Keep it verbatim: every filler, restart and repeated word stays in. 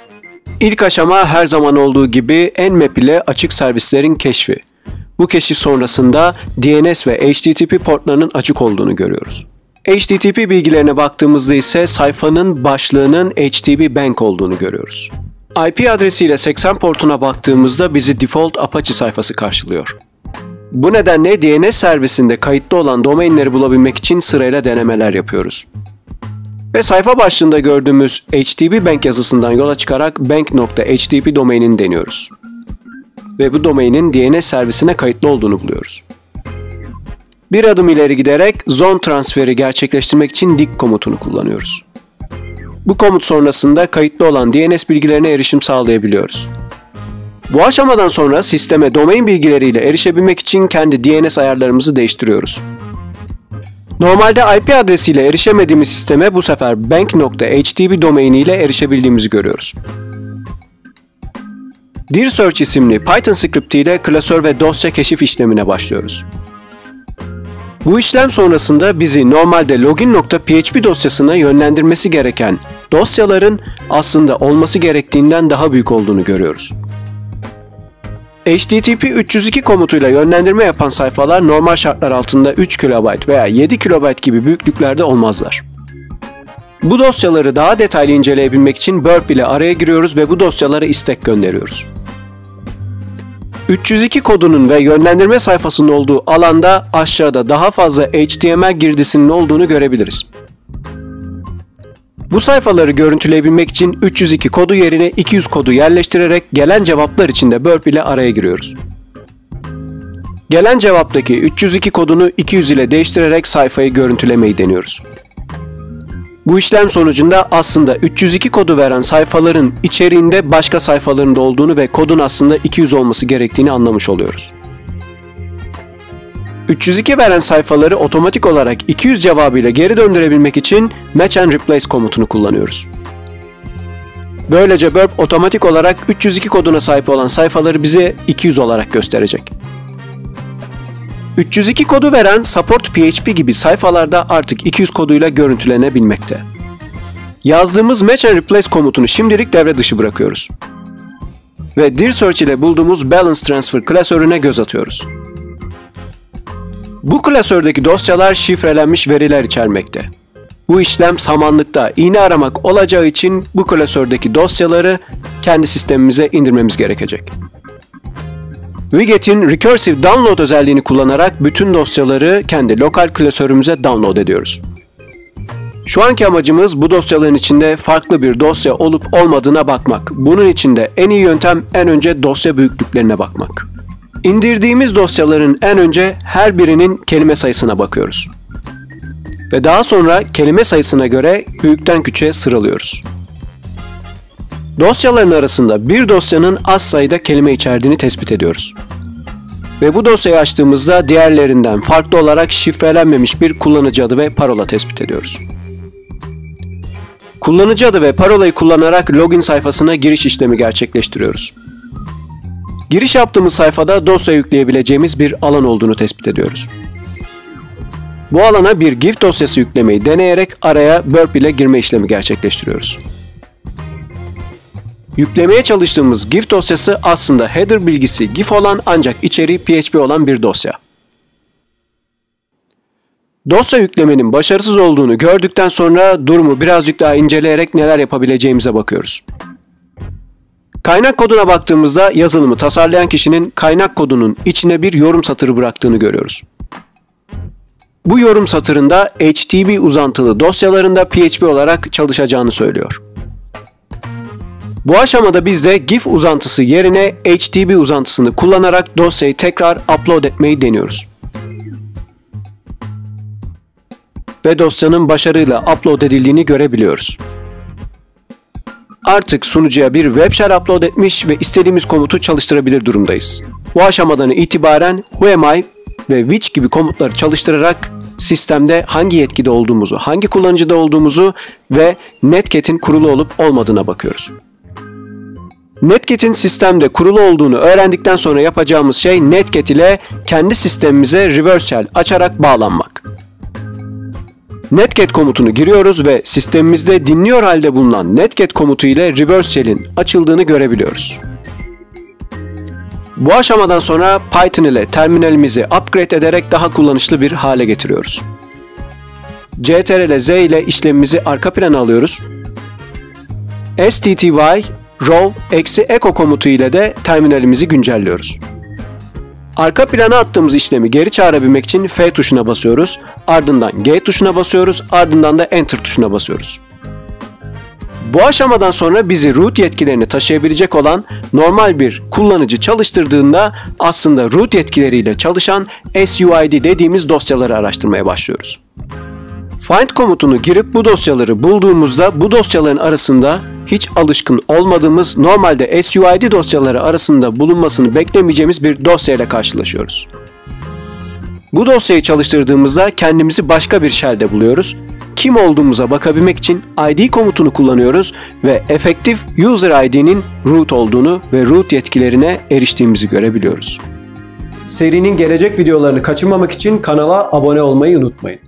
İlk aşama her zaman olduğu gibi Nmap ile açık servislerin keşfi. Bu keşif sonrasında D N S ve H T T P portlarının açık olduğunu görüyoruz. H T T P bilgilerine baktığımızda ise sayfanın başlığının H T T P Bank olduğunu görüyoruz. I P adresiyle seksen portuna baktığımızda bizi default Apache sayfası karşılıyor. Bu nedenle D N S servisinde kayıtlı olan domainleri bulabilmek için sırayla denemeler yapıyoruz. Ve sayfa başlığında gördüğümüz H T T P Bank yazısından yola çıkarak bank nokta h t t p domainini deniyoruz. Ve bu domainin D N S servisine kayıtlı olduğunu buluyoruz. Bir adım ileri giderek zone transferi gerçekleştirmek için dig komutunu kullanıyoruz. Bu komut sonrasında kayıtlı olan D N S bilgilerine erişim sağlayabiliyoruz. Bu aşamadan sonra sisteme domain bilgileriyle erişebilmek için kendi D N S ayarlarımızı değiştiriyoruz. Normalde I P adresiyle erişemediğimiz sisteme bu sefer bank nokta h t t p domaini ile erişebildiğimizi görüyoruz. Dir search isimli Python script ile klasör ve dosya keşif işlemine başlıyoruz. Bu işlem sonrasında bizi normalde login nokta p h p dosyasına yönlendirmesi gereken dosyaların aslında olması gerektiğinden daha büyük olduğunu görüyoruz. H T T P üç yüz iki komutuyla yönlendirme yapan sayfalar normal şartlar altında üç kilobayt veya yedi kilobayt gibi büyüklüklerde olmazlar. Bu dosyaları daha detaylı inceleyebilmek için burp ile araya giriyoruz ve bu dosyalara istek gönderiyoruz. üç yüz iki kodunun ve yönlendirme sayfasının olduğu alanda aşağıda daha fazla H T M L girdisinin olduğunu görebiliriz. Bu sayfaları görüntüleyebilmek için üç yüz iki kodu yerine iki yüz kodu yerleştirerek gelen cevaplar için de burp ile araya giriyoruz. Gelen cevaptaki üç yüz iki kodunu iki yüz ile değiştirerek sayfayı görüntülemeyi deniyoruz. Bu işlem sonucunda aslında üç yüz iki kodu veren sayfaların içeriğinde başka sayfaların da olduğunu ve kodun aslında iki yüz olması gerektiğini anlamış oluyoruz. üç yüz iki veren sayfaları otomatik olarak iki yüz cevabıyla geri döndürebilmek için match and replace komutunu kullanıyoruz. Böylece burp otomatik olarak üç yüz iki koduna sahip olan sayfaları bize iki yüz olarak gösterecek. üç yüz iki kodu veren support P H P gibi sayfalarda artık iki yüz koduyla görüntülenebilmekte. Yazdığımız match and replace komutunu şimdilik devre dışı bırakıyoruz. Ve dir search ile bulduğumuz balance transfer klasörüne göz atıyoruz. Bu klasördeki dosyalar şifrelenmiş veriler içermekte. Bu işlem samanlıkta iğne aramak olacağı için bu klasördeki dosyaları kendi sistemimize indirmemiz gerekecek. Widget'in Recursive Download özelliğini kullanarak bütün dosyaları kendi lokal klasörümüze download ediyoruz. Şu anki amacımız bu dosyaların içinde farklı bir dosya olup olmadığına bakmak. Bunun için de en iyi yöntem en önce dosya büyüklüklerine bakmak. İndirdiğimiz dosyaların en önce her birinin kelime sayısına bakıyoruz. Ve daha sonra kelime sayısına göre büyükten küçüğe sıralıyoruz. Dosyaların arasında bir dosyanın az sayıda kelime içerdiğini tespit ediyoruz. Ve bu dosyayı açtığımızda diğerlerinden farklı olarak şifrelenmemiş bir kullanıcı adı ve parola tespit ediyoruz. Kullanıcı adı ve parolayı kullanarak login sayfasına giriş işlemi gerçekleştiriyoruz. Giriş yaptığımız sayfada dosya yükleyebileceğimiz bir alan olduğunu tespit ediyoruz. Bu alana bir GIF dosyası yüklemeyi deneyerek araya burp ile girme işlemi gerçekleştiriyoruz. Yüklemeye çalıştığımız GIF dosyası aslında header bilgisi GIF olan ancak içeriği P H P olan bir dosya. Dosya yüklemenin başarısız olduğunu gördükten sonra durumu birazcık daha inceleyerek neler yapabileceğimize bakıyoruz. Kaynak koduna baktığımızda yazılımı tasarlayan kişinin kaynak kodunun içine bir yorum satırı bıraktığını görüyoruz. Bu yorum satırında H T T P uzantılı dosyalarında P H P olarak çalışacağını söylüyor. Bu aşamada biz de GIF uzantısı yerine H T T P uzantısını kullanarak dosyayı tekrar upload etmeyi deniyoruz. Ve dosyanın başarıyla upload edildiğini görebiliyoruz. Artık sunucuya bir web shell upload etmiş ve istediğimiz komutu çalıştırabilir durumdayız. Bu aşamadan itibaren whoami ve which gibi komutları çalıştırarak sistemde hangi yetkide olduğumuzu, hangi kullanıcıda olduğumuzu ve Netcat'in kurulu olup olmadığına bakıyoruz. Netcat'in sistemde kurulu olduğunu öğrendikten sonra yapacağımız şey Netcat ile kendi sistemimize reverse shell açarak bağlanmak. netget komutunu giriyoruz ve sistemimizde dinliyor halde bulunan netget komutu ile reverse shell'in açıldığını görebiliyoruz. Bu aşamadan sonra Python ile terminalimizi upgrade ederek daha kullanışlı bir hale getiriyoruz. Ctrl+Z ile işlemimizi arka plana alıyoruz. stty row-echo komutu ile de terminalimizi güncelliyoruz. Arka plana attığımız işlemi geri çağırabilmek için F tuşuna basıyoruz, ardından G tuşuna basıyoruz, ardından da Enter tuşuna basıyoruz. Bu aşamadan sonra bizi root yetkilerini taşıyabilecek olan normal bir kullanıcı çalıştırdığında aslında root yetkileriyle çalışan suid dediğimiz dosyaları araştırmaya başlıyoruz. Find komutunu girip bu dosyaları bulduğumuzda bu dosyaların arasında hiç alışkın olmadığımız normalde suid dosyaları arasında bulunmasını beklemeyeceğimiz bir dosyayla karşılaşıyoruz. Bu dosyayı çalıştırdığımızda kendimizi başka bir shell'de buluyoruz. Kim olduğumuza bakabilmek için I D komutunu kullanıyoruz ve efektif user I D'nin root olduğunu ve root yetkilerine eriştiğimizi görebiliyoruz. Serinin gelecek videolarını kaçırmamak için kanala abone olmayı unutmayın.